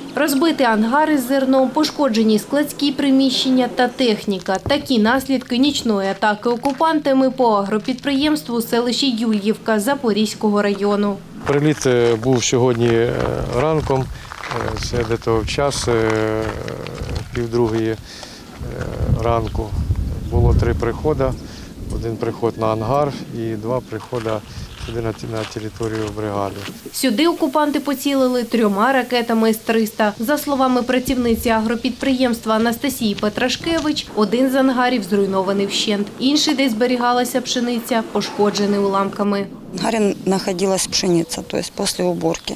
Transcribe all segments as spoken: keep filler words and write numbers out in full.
Розбити ангари з зерном, пошкоджені складські приміщення та техніка. Такі наслідки нічної атаки окупантами по агропідприємству у селищі Юльївка Запорізького району. Приліт був сьогодні ранком, це десь час, півдругої ранку. Було три приходи, один приход на ангар і два приходи сюди на територію бригади. Сюди окупанти поцілили трьома ракетами С триста. За словами працівниці агропідприємства Анастасії Петрашкевич, один з ангарів зруйнований вщент, інший, де зберігалася пшениця, пошкоджений уламками. В ангаре находилась пшеница, то есть после уборки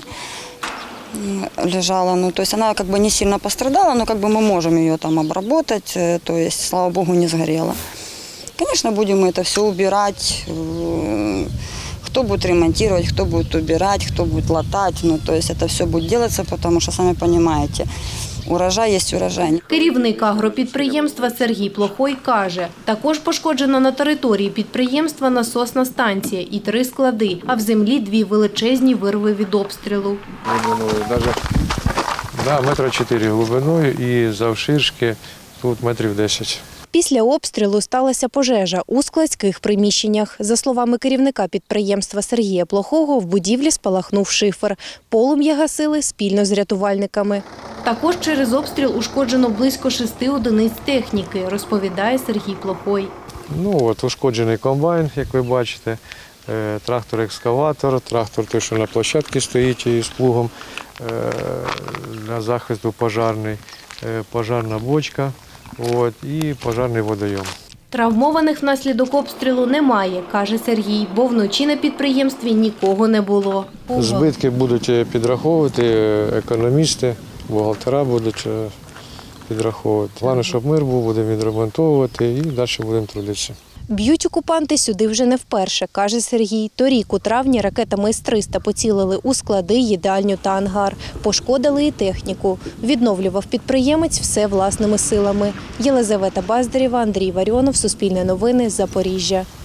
лежала. Ну, то есть она как бы не сильно пострадала, но как бы мы можем ее там обработать, то есть, слава богу, не сгорела. Конечно, будем это все убирать. Кто будет ремонтировать, кто будет убирать, кто будет латать. Ну, то есть это все будет делаться, потому что, сами понимаете, урожай є урожай. Керівник агропідприємства Сергій Плохой каже, також пошкоджена на території підприємства насосна станція і три склади, а в землі дві величезні вирви від обстрілу. Глибиною, навіть, да, метра чотири глибиною і завширшки тут метрів десять. Після обстрілу сталася пожежа у складських приміщеннях. За словами керівника підприємства Сергія Плохого, в будівлі спалахнув шифер. Полум'я гасили спільно з рятувальниками. Також через обстріл ушкоджено близько шести одиниць техніки, розповідає Сергій Плохой. Ну, от, ушкоджений комбайн, як ви бачите, трактор-екскаватор, трактор той, що на площадці стоїть із плугом для захисту пожежний, пожежна бочка. От, і пожежний водойом. Травмованих внаслідок обстрілу немає, каже Сергій, бо вночі на підприємстві нікого не було. Збитки будуть підраховувати економісти, бухгалтера будуть підраховувати. Головне, щоб мир був, будемо відремонтовувати і далі будемо трудитися. Б'ють окупанти сюди вже не вперше, каже Сергій. Торік у травні ракетами С триста поцілили у склади, їдальню та ангар. Пошкодили і техніку. Відновлював підприємець все власними силами. Єлизавета Баздарєва, Андрій Варіонов, Суспільне новини, Запоріжжя.